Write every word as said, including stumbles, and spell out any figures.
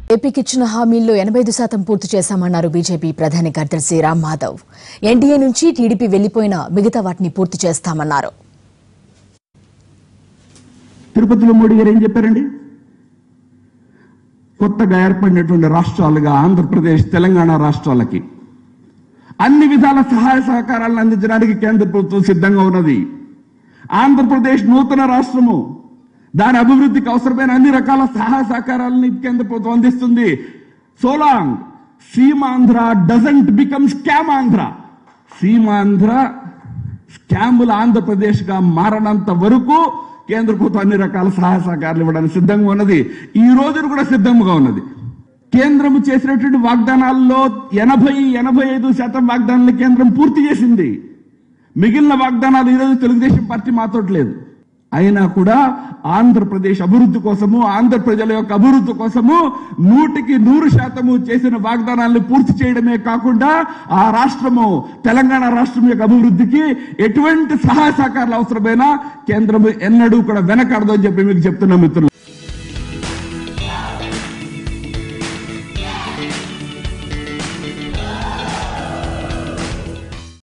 ఏపీకి ఇచ్చిన హామీల్లో ఎనభై ఐదు శాతం పూర్తి చేశామన్నారు బీజేపీ ప్రధాన కార్యదర్శి రామ్ మాధవ్. ఎన్డీఏ నుంచి టీడీపీ వెళ్లిపోయిన మిగతా వాటిని పూర్తి చేస్తామన్నారు. తిరుపతిలో మోడీ గారు ఏం చెప్పారండి? కొత్తగా ఏర్పడినటువంటి రాష్ట్రాలుగా ఆంధ్రప్రదేశ్, తెలంగాణ రాష్ట్రాలకి అన్ని విధాల సహాయ సహకారాలను అందించడానికి కేంద్ర ప్రభుత్వం సిద్ధంగా ఉన్నది. ఆంధ్రప్రదేశ్ నూతన రాష్ట్రము, దాని అభివృద్ధికి అవసరమైన అన్ని రకాల సహాయ సహకారాలను కేంద్ర ప్రభుత్వం అందిస్తుంది. So long Seemandhra doesn't become scam Andhra, Seemandhra స్కాముల ఆంధ్రప్రదేశ్ గా మారనంత వరకు కేంద్ర ప్రభుత్వం అన్ని రకాల సహాయ సహకారాలు ఇవ్వడానికి సిద్ధంగా ఉన్నది. ఈ రోజున కూడా సిద్ధంగా ఉన్నది. కేంద్రం చేసినటువంటి వాగ్దానాల్లో ఎనభై ఎనభై ఐదు శాతం వాగ్దానాలు కేంద్రం పూర్తి చేసింది. మిగిలిన వాగ్దానాలు ఈరోజు తెలుగుదేశం పార్టీ మాతోట్లేదు. అయినా కూడా ఆంధ్రప్రదేశ్ అభివృద్ధి కోసము, ఆంధ్ర ప్రజల యొక్క అభివృద్ధి కోసము నూటికి నూరు శాతము చేసిన వాగ్దానాలను పూర్తి చేయడమే కాకుండా ఆ రాష్ట్రము, తెలంగాణ రాష్ట్రం యొక్క అభివృద్ధికి ఎటువంటి సహాయ సహకారాలు అవసరమైనా కేంద్రం ఎన్నడూ కూడా వెనకాడదు అని చెప్పి మీకు చెప్తున్నా మిత్రులు.